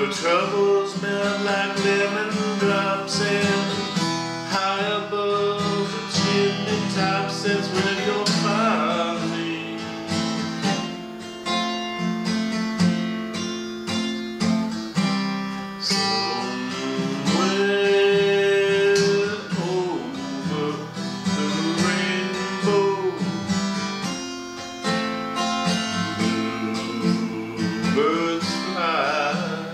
Where troubles melt like lemon drops and high above the chimney tops, that's where you'll find me. Somewhere over the rainbow, bluebirds fly,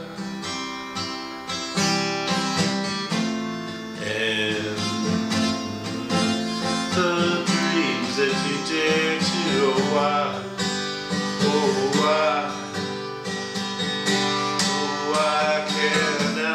and the dreams that you dare to, oh why, why can't I?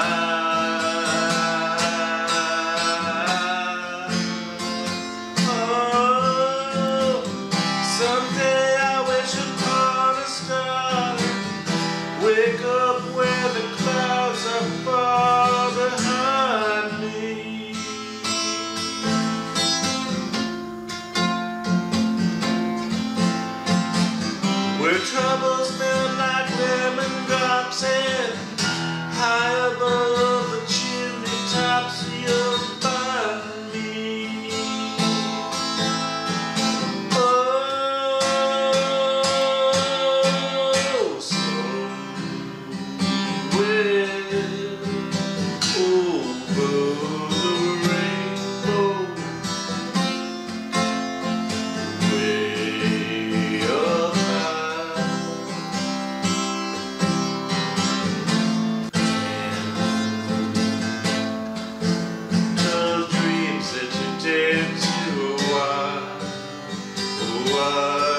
Oh, someday I wish upon a star, wake up where the clouds are far behind me. Where troubles melt like lemon drops and high above the chimney tops, you'll find me. Oh, somewhere over the rainbow, way up high. Those dreams that you dare to, why?